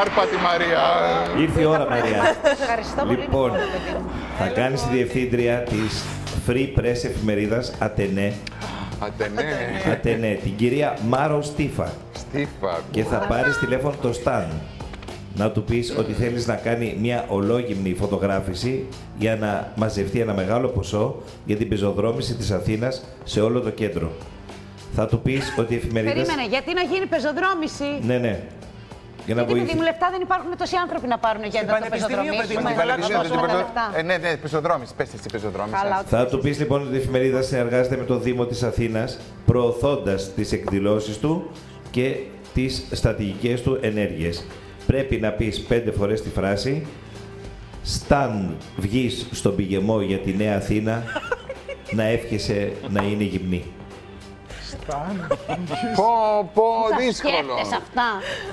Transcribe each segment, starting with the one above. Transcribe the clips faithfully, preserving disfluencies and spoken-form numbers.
άρπατη Μαρία. Ήρθε η ώρα, Μαρία. Ευχαριστώ πολύ. Λοιπόν, θα κάνεις τη διευθύντρια της Free Press εφημερίδας Ατενέ. Ατενέ. Ατενέ, την κυρία Μάρο Στίφα. Στίφα. Και θα πάρεις τηλέφωνο το Σταν. Να του πεις ότι θέλεις να κάνει μια ολόγυμνη φωτογράφηση για να μαζευτεί ένα μεγάλο ποσό για την πεζοδρόμηση της Αθήνας σε όλο το κέντρο. Θα του πεις ότι η εφημερίδα... Περίμενε, γιατί να γίνει πεζοδρόμηση. Ναι, ναι. Για να γιατί βοηθήσει. μου λεφτά δεν υπάρχουν τόσοι άνθρωποι να πάρουν για να το πεζοδρομήσουμε. Ε, ναι, ναι, πεζοδρόμηση. Πες εσύ πεζοδρόμηση. Θα του πεις λοιπόν ότι η εφημερίδα συνεργάζεται με το Δήμο της Αθήνας, προωθώντας τις εκδηλώσεις του και τις στρατηγικές του ενέργειες. Πρέπει να πεις πέντε φορές τη φράση «Σταν βγεις στον πηγεμό για τη Νέα Αθήνα, να εύχεσαι να είναι γυμνή». Σταν, πω, πω, δύσκολο. Σκέφτεσαι αυτά.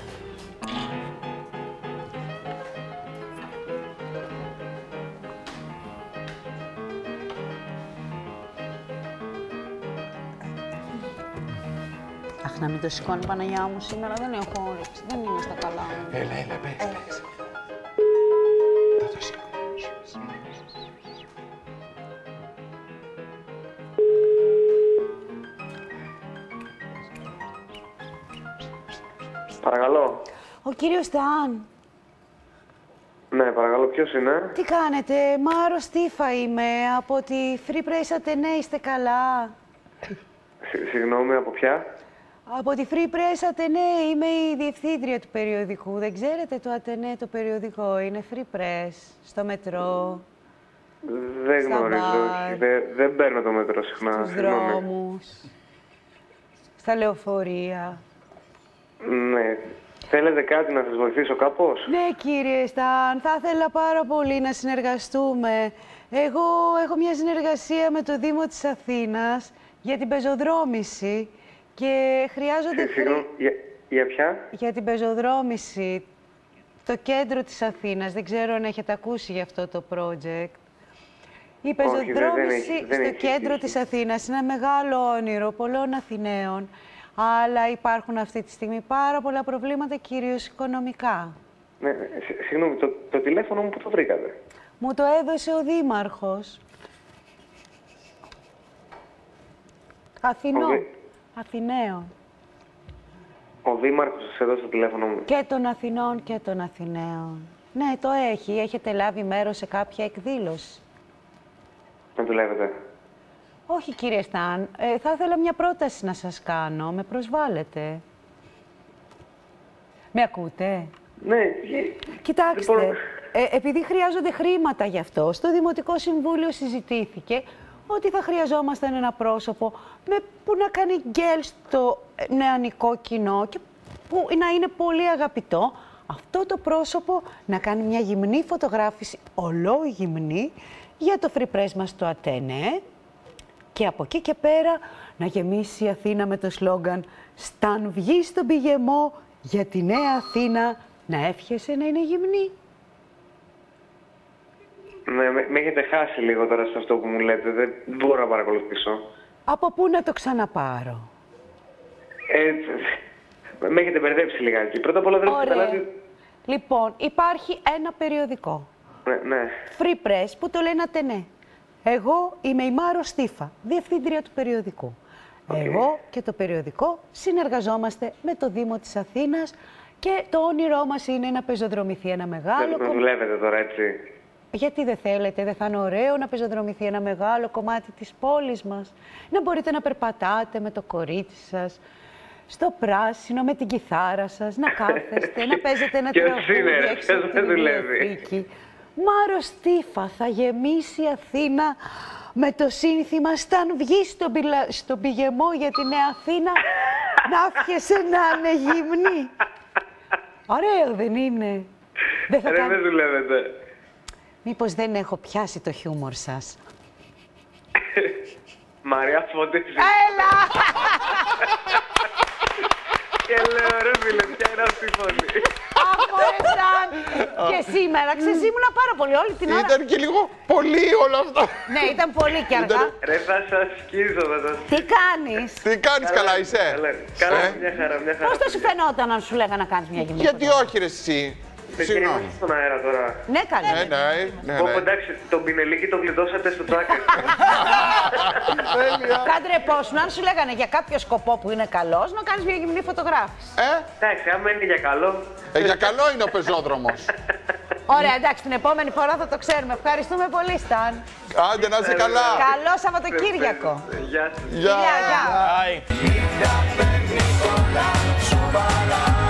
Αχ, να μην το σηκώνει Παναγιά μου σήμερα, δεν έχω όρεξη, δεν είμαι στα καλά. Έλα, έλα, πες, πες. Θα το σηκώνω. Παρακαλώ. Ο κύριος Σταν. Ναι, παρακαλώ, ποιος είναι? Τι κάνετε, Μάρο Στίφα είμαι, από τη Free Press Ατενέ, είστε καλά? Συγγνώμη, από ποια? Από τη Free Press Ατενέ, είμαι η διευθύντρια του περιοδικού. Δεν ξέρετε το Ατενέ, το περιοδικό, είναι Free Press, στο μετρό. Δεν γνωρίζω, δεν, δεν παίρνω το μέτρο συχνά. Στους δρόμους, στα λεωφορεία. Ναι. Θέλετε κάτι να σας βοηθήσω κάπως? Ναι, κύριε Σταν, θα ήθελα πάρα πολύ να συνεργαστούμε. Εγώ έχω μια συνεργασία με το Δήμο της Αθήνας για την πεζοδρόμηση και χρειάζονται... Συγγνώμη, για, για ποια? Για την πεζοδρόμηση, το κέντρο της Αθήνας. Δεν ξέρω αν έχετε ακούσει για αυτό το project. Η πεζοδρόμηση Όχι, δεν, δεν έχει, δεν στο έχει, κέντρο έχει. της Αθήνας είναι ένα μεγάλο όνειρο πολλών Αθηναίων. Αλλά υπάρχουν αυτή τη στιγμή πάρα πολλά προβλήματα, κυρίως οικονομικά. Ναι, συγγνώμη, το, το τηλέφωνο μου που το βρήκατε? Μου το έδωσε ο Δήμαρχος. Αθηνών. Δη... Αθηναίων. Ο Δήμαρχος σας έδωσε το τηλέφωνο μου? Και των Αθηνών και των Αθηναίων. Ναι, το έχει. Έχετε λάβει μέρος σε κάποια εκδήλωση? Δεν δουλεύετε? Όχι, κύριε Σταν. Ε, θα ήθελα μια πρόταση να σας κάνω. Με προσβάλλετε. Με ακούτε? Ναι. Κοιτάξτε, Λοιπόν... ε, επειδή χρειάζονται χρήματα γι' αυτό, στο Δημοτικό Συμβούλιο συζητήθηκε ότι θα χρειαζόμασταν ένα πρόσωπο με, που να κάνει γκέλ στο νεανικό κοινό και που να είναι πολύ αγαπητό. Αυτό το πρόσωπο να κάνει μια γυμνή φωτογράφηση, ολόγυμνη, για το Free Press μας το Ατενέ. Και από εκεί και πέρα να γεμίσει η Αθήνα με το σλόγγαν «Σταν βγει στον πηγεμό για τη Νέα Αθήνα, να εύχεσαι να είναι γυμνή». Ναι, με, με έχετε χάσει λίγο τώρα σε αυτό που μου λέτε. Δεν μπορώ να παρακολουθήσω. Από πού να το ξαναπάρω? Ε, με έχετε μπερδέψει λιγάκι. Πρώτα απ' όλα δεν έχω καταλάβει... Λοιπόν, υπάρχει ένα περιοδικό. Ναι, ναι. Free Press που το λένε Ατενέ. Εγώ είμαι η Μάρο Στίφα, διευθύντρια του περιοδικού. Okay. Εγώ και το περιοδικό συνεργαζόμαστε με το Δήμο της Αθήνας και το όνειρό μας είναι να πεζοδρομηθεί ένα μεγάλο κομμάτι. Δεν δουλεύετε τώρα, έτσι? Γιατί δεν θέλετε, δεν θα είναι ωραίο να πεζοδρομηθεί ένα μεγάλο κομμάτι της πόλης μας? Να μπορείτε να περπατάτε με το κορίτσι σας, στο πράσινο, με την κιθάρα σας, να κάθεστε, να παίζετε ένα τραγούδι έξω από την βιβλιοθήκη. Μάρο Στίφα, θα γεμίσει η Αθήνα με το σύνθημα «Σταν βγει στον, πιλα... στον πηγεμό για τη Νέα Αθήνα, να εύχεσαι να είναι γυμνή». Ωραίο δεν είναι? Δεν θα Ρε, κάνει... δεν δουλεύετε. Μήπως δεν έχω πιάσει το χιούμορ σας? Μαρία Φώτης. Έλα! Και λέω, ρε φίλε, ποια είναι αυτή η φωνή? Αχ, Σταν! Και σήμερα, ξέρεις, ήμουνα πάρα πολύ όλη την ώρα. Ήταν και λίγο πολύ όλο αυτό. Ναι, ήταν πολύ και αργά. Ρε, θα σας σκίζω μετά. Τι κάνεις? Τι κάνεις, καλά είσαι? Καλά, καλά, Ε? μια χαρά, μια χαρά. Πώς θα σου φαινόταν αν σου λέγα να κάνεις μια γυμνή Γιατί φωτογραφία? όχι ρε εσύ. Παιδιά, Συγγνώμη. είμαστε στον αέρα τώρα. Ναι, καλή. Ναι, ναι, ναι, Πω, ναι. πω, εντάξει, τον Πινελίκη τον γλιτώσατε στο τσάκα. Τέλεια. Κάντρε πόσου, αν σου λέγανε για κάποιο σκοπό που είναι καλός, να κάνεις μια γυμνή φωτογράφηση. Ε, Εντάξει, άμα είναι για καλό. ε, για καλό είναι ο πεζόδρομος. Ωραία, εντάξει, την επόμενη φορά θα το ξέρουμε. Ευχαριστούμε πολύ, Σταν. Άντε να είσαι καλά. Καλό Σαββατοκύριακο. Γεια σας. Γεια. Γεια, γεια. Bye.